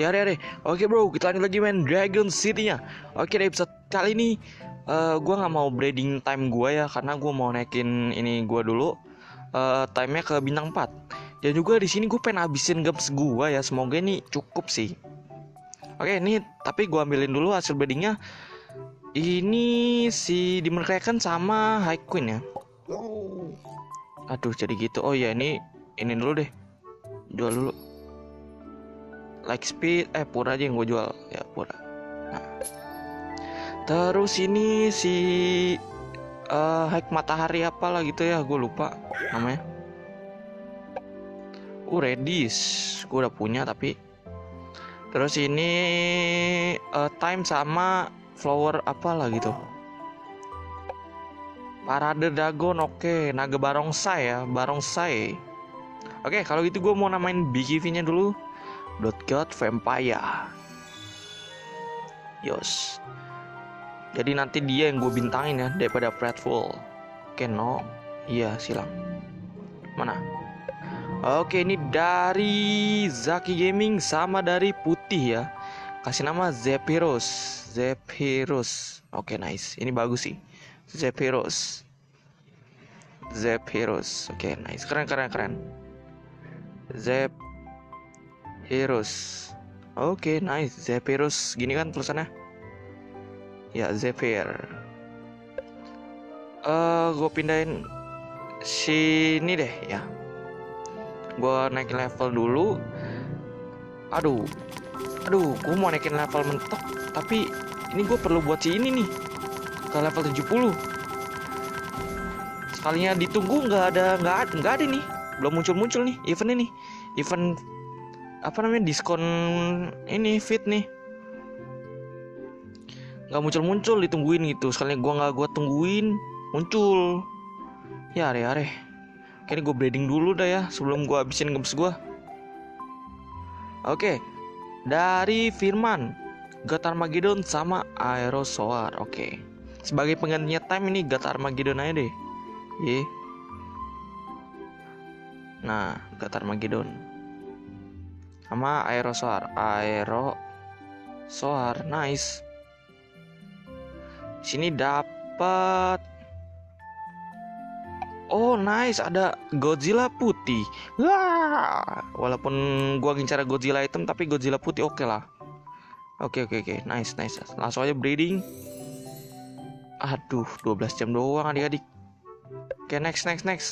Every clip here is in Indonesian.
Yare. Oke bro, kita lanjut lagi main Dragon City-nya. Oke, di episode kali ini gua nggak mau breeding time gua ya, karena gua mau naikin ini gua dulu time-nya ke bintang 4. Dan juga di sini gue pengen habisin games gua ya, semoga ini cukup sih. Oke, ini tapi gua ambilin dulu hasil breedingnya. Ini si dimerkayakan sama High Queen ya. Aduh, jadi gitu. Oh iya, ini dulu deh. Jual dulu. Like speed, pura aja yang gue jual ya, pura. Nah. Terus ini si hike matahari apalah gitu ya, gue lupa namanya. Redis, gue udah punya tapi. Terus ini time sama flower apalah gitu. Parade Dagon, oke. Naga barongsai ya, barongsai. Oke, kalau gitu gue mau namain BKV-nya dulu. God Vampire. Yos. Jadi nanti dia yang gue bintangin ya, daripada Pratful. Oke, no. Iya, silang. Mana? Oke, ini dari Zaki Gaming sama dari Putih ya. Kasih nama Zephyros. Oke, nice. Ini bagus sih. Zephyros. Oke, nice. Keren. Zephyros. Oke, nice. Zephyros. Gini kan tulisannya? Ya, Zephyr. Gue pindahin sini deh ya. Gue naikin level dulu. Aduh, gue mau naikin level mentok, tapi ini gue perlu buat si ini nih ke level 70. Sekalinya ditunggu nggak ada nih, belum muncul nih event ini, event apa namanya, diskon ini fit nih, nggak muncul ditungguin gitu. Sekalinya gue tungguin muncul ya, are. Kayaknya gue breeding dulu dah ya sebelum gue habisin games gue. Oke, dari Firman, God Armageddon sama Aerosoar. Oke, sebagai penggantinya time ini God Armageddon aja deh. Nah, God Armageddon sama Aerosoar, nice. Sini dapat. Oh nice, ada Godzilla putih. Wah, walaupun gua ngincar Godzilla hitam, tapi Godzilla putih oke lah. Oke. Nice. Langsung aja breeding. Aduh, 12 jam doang adik-adik. Oke, next.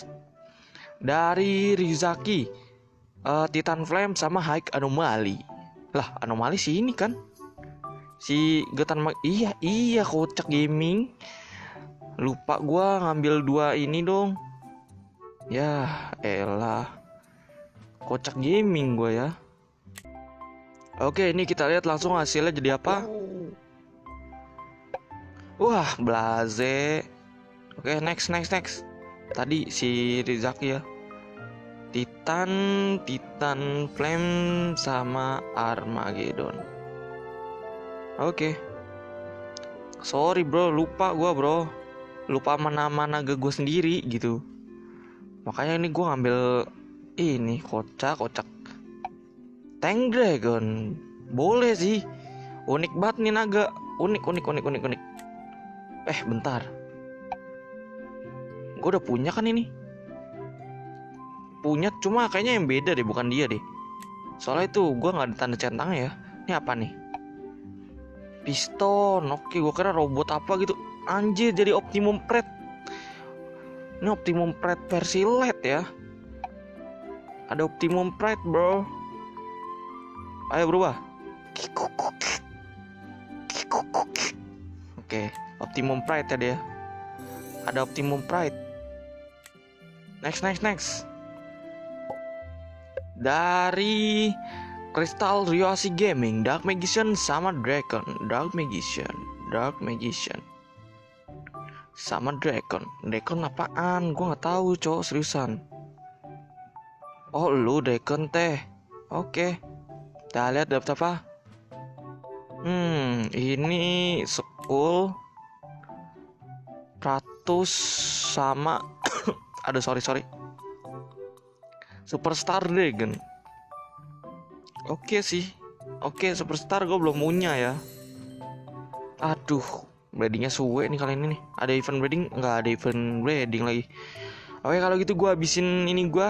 Dari Rizaki, Titan Flame sama Hike Anomaly. Lah, Anomaly sih ini kan. Si Gotan iya kocak gaming. Lupa gua ngambil 2 ini dong. Ya elah, kocak gaming gua ya. Oke, ini kita lihat langsung hasilnya jadi apa. Wah, blaze. Oke, next. Tadi si Rizaki ya, Titan Flame sama Armageddon. Oke. Sorry bro, lupa nama naga gue sendiri gitu. Makanya ini gue ngambil ini, kocak. Tank Dragon. Boleh sih. Unik banget nih naga. Unik. Bentar. Gue udah punya kan ini. Punya, cuma kayaknya yang beda deh, bukan dia deh. Soalnya itu gue gak ada tanda centangnya ya. Ini apa nih? Piston. Oke, gue kira robot apa gitu. Anjir, jadi Optimum Pred. Ini Optimum Pred versi LED ya. Ada Optimum Pred bro. Ayo berubah. Oke, Optimum Pride tadi ya. Ada Optimum Pride. Next. Dari Crystal Ryoasi Gaming, Dark Magician sama Dragon. Dark Magician sama Dragon apaan? Gue nggak tahu cowok, seriusan. Oh lu Dragon teh. Oke. Kita lihat dapat apa. Ini Skull Pratus sama aduh sorry Superstar Dragon. Oke sih. Oke, superstar gue belum punya ya. Aduh, breedingnya suwe nih kali ini nih. Ada event breeding? Nggak ada event breeding lagi. Oke, kalau gitu gue habisin ini gue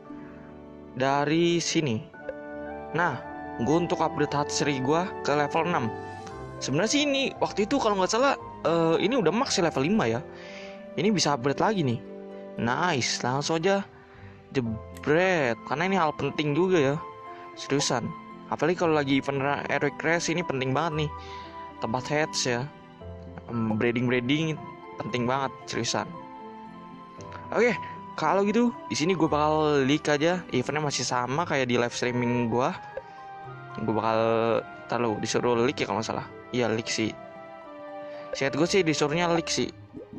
dari sini. Nah, gue untuk upgrade hatchery gue ke level 6. Sebenarnya sih ini waktu itu kalau nggak salah ini udah max level 5 ya. Ini bisa upgrade lagi nih. Nice, langsung aja jebret. Karena ini hal penting juga ya. Seriusan. Apalagi kalau lagi event Heroic Race ini penting banget nih. Tempat heads ya. Breeding penting banget, seriusan. Oke, kalau gitu di sini gue bakal leak aja. Eventnya masih sama kayak di live streaming gue. Gue bakal disuruh leak ya kalau nggak salah. Iya, leak sih. Set gue sih disuruhnya leak sih.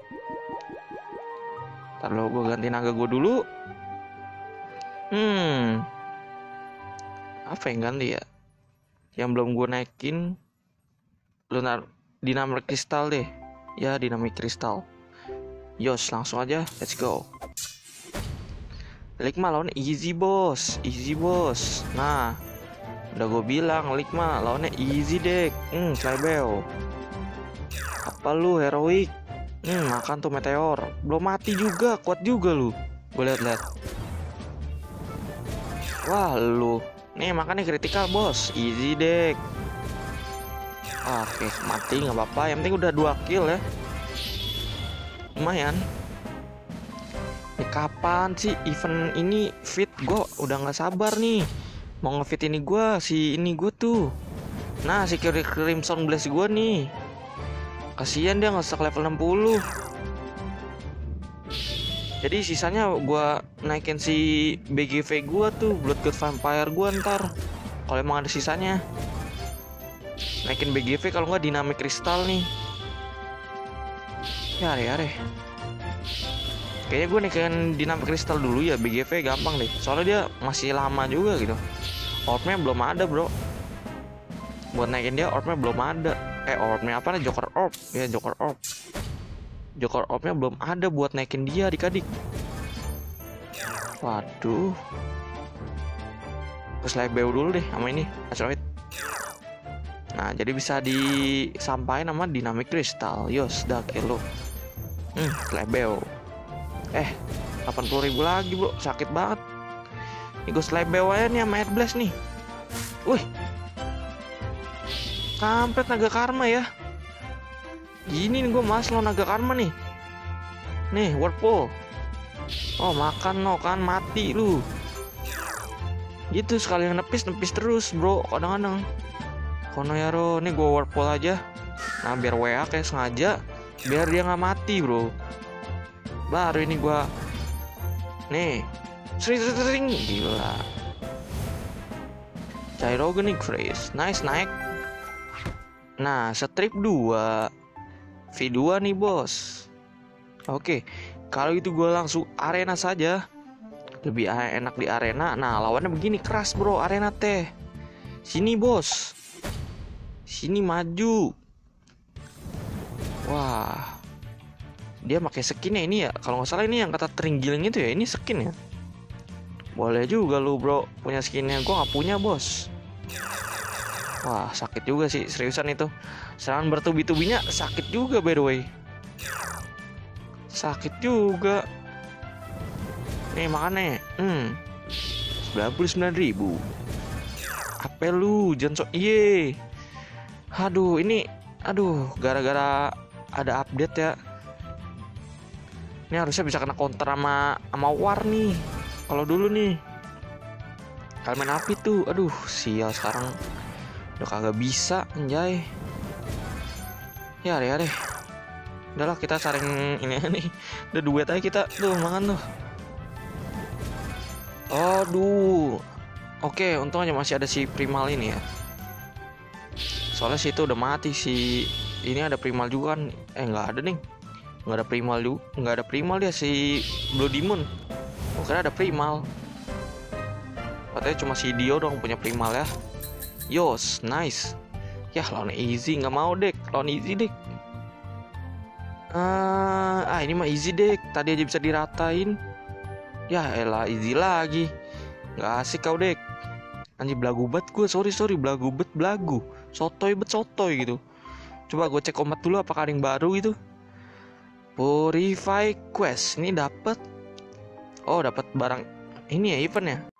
Gue ganti naga gue dulu. Apa yang ganti ya? Yang belum gue naikin lunar dinamik kristal deh. Ya, dinamik kristal. Yos, langsung aja, let's go. Ligma lawannya easy bos. Nah, udah gue bilang Ligma lawannya easy dek. Slebeo. Apa lu heroik? Makan tuh meteor. Belum mati juga, kuat juga lu. Gue liat. Wah lu. Nih makannya kritikal bos. Easy dek. Oke, mati nggak apa-apa. Yang penting udah 2 kill ya. Lumayan. Kapan sih event ini fit? Gue udah nggak sabar nih. Mau ngefit ini gue tuh. Nah, si Crimson Blaze gue nih. Kasian dia nge-stack level 60. Jadi sisanya gue naikin si BGV gue tuh, Blood God Vampire gue ntar. Kalau emang ada sisanya. Naikin BGV, kalau nggak dinamik kristal nih. Ya are. Kayaknya gue naikin dinamik kristal dulu ya. BGV gampang deh. Soalnya dia masih lama juga gitu. Orbnya belum ada bro. Buat naikin dia orbnya belum ada. Orbnya apa nih? Joker Orb. Ya Joker Orb. Joker Orbnya belum ada buat naikin dia adik-adik. Waduh. Terus Slebeo dulu deh sama ini Asteroid. Nah, jadi bisa disampaikan sama dinamik kristal. Yos, dah kayak lu. Slebeo. 80.000 lagi bro, sakit banget. Ini gue Slebeo aja nih sama Headblast nih. Wih, kampret naga karma ya. Gini nih gue mas lo naga karma nih. Nih Whirlpool. Oh makan lo kan mati lu. Gitu sekali yang nepis terus bro. Kadang-kadang kono yaro. Nih gue Whirlpool aja. Nah biar WA kayak sengaja. Biar dia gak mati bro. Baru ini gue. Nih sering gila. Gyrogenic Freeze. Nice naik. Nah strip 2 V2 nih bos. Oke, kalau itu gue langsung arena saja. Lebih enak di arena. Nah lawannya begini keras bro arena teh. Sini bos. Sini maju. Wah, dia pakai skinnya ini ya. Kalau nggak salah ini yang kata Tringgiling itu ya. Ini skin ya. Boleh juga lu bro punya skinnya. Gue nggak punya bos. Wah sakit juga sih seriusan itu. Serangan bertubi-tubinya sakit juga by the way. Sakit juga. Nih makannya 99.000. Apa lu Johnson? Iye. Aduh ini. Gara-gara ada update ya. Ini harusnya bisa kena counter sama War nih. Kalau dulu nih Kalmen api tuh. Aduh sial sekarang udah kagak bisa anjay. Ya deh. Udahlah kita saring ini nih. Udah duet aja kita tuh makan tuh. Aduh. Oke, untung aja masih ada si Primal ini ya. Soalnya si itu udah mati si. Ini ada Primal juga kan. Nggak ada nih. Nggak ada Primal juga. Nggak ada Primal dia si Blue Demon. Kira ada Primal. Katanya cuma si Dio dong punya Primal ya. Yos, nice. Ya lawan easy, nggak mau dek. Lawan easy dek. Ini mah easy dek. Tadi aja bisa diratain. Ya elah easy lagi. Nggak asik kau dek. Anjir belagu bet gue, sorry belagu bet belagu. Sotoy gitu. Coba gue cek omat dulu apakah ada yang baru gitu. Purify Quest ini dapat. Oh, dapat barang ini ya event ya.